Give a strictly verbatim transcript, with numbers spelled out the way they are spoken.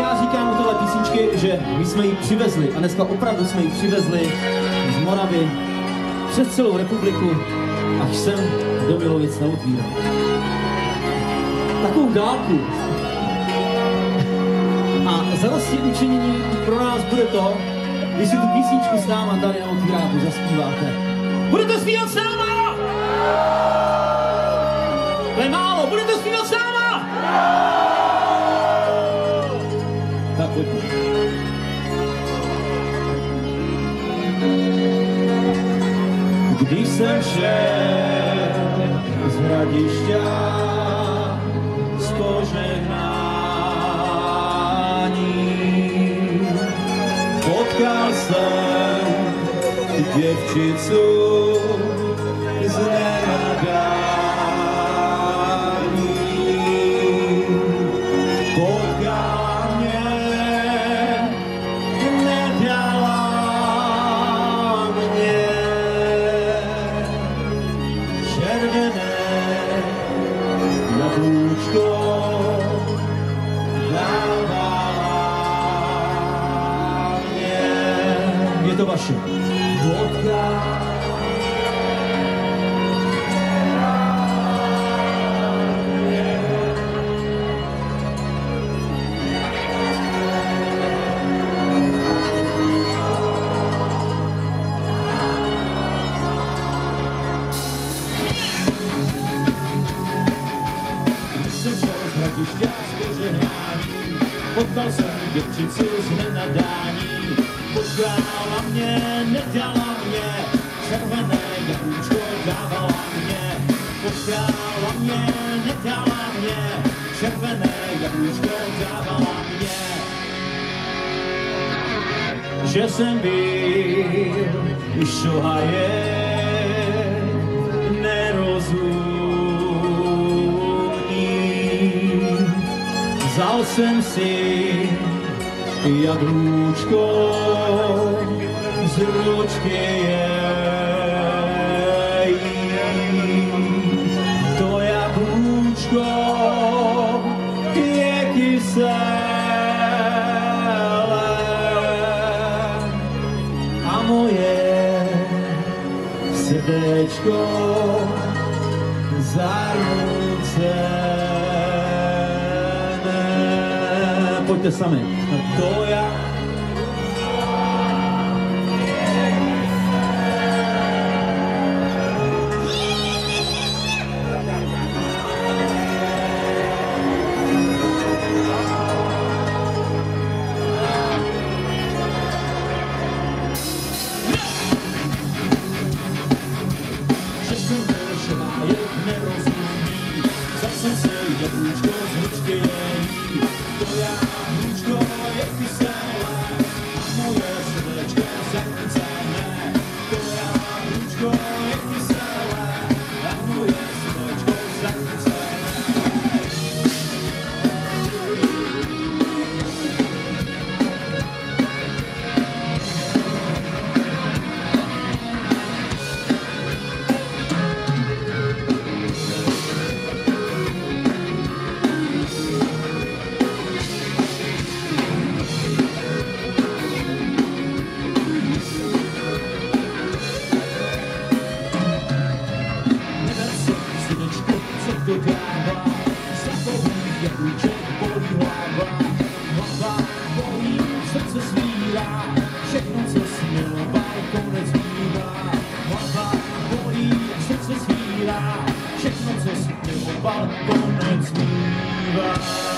já říkám u tohle písničky, že my jsme ji přivezli a dneska opravdu jsme ji přivezli z Moravy přes celou republiku až sem do Milovic na Otvíra. Takovou dálku. A zadosti učinění pro nás bude to, když si tu písničku s náma tady na Otvíráku zaspíváte. Budete zpívat s náma? To je málo, budete zpívat s náma? Tak pojďme. Když jsem šel z Hradišťa z požehnání, potkal jsem děvčicu z nenadání. Potkala mě, nedala mě červené jablůčko, dávala mě. Je to vaše. Vodka. Potkal jsem děvčici z nenadání, potkala mě, nedala mě, červené jablůčko dávala mě. Potkala mě, nedala mě, červené jablůčko dávala mě. Že jsem byl šohaje, nerozumný. Vzal jsem si jablůčko z ručky její. To jablůčko je kyselé a moje srdéčko zarucené. Pojďte sami. To já. Že jsem byl šohaje nerozumný, vzal jsem si jablůčko z ručky její. To jablůčko je kyselé a moje srdéčko zarucené. To jablůčko je kyselé a moje srdéčko zarucené. Dodává, zapoví jablůček, bolí hlava, hlava bolí, srdce svírá, všechno, co smiloval, konec mívá. Hlava bolí, srdce svírá, všechno, co smiloval, konec mívá.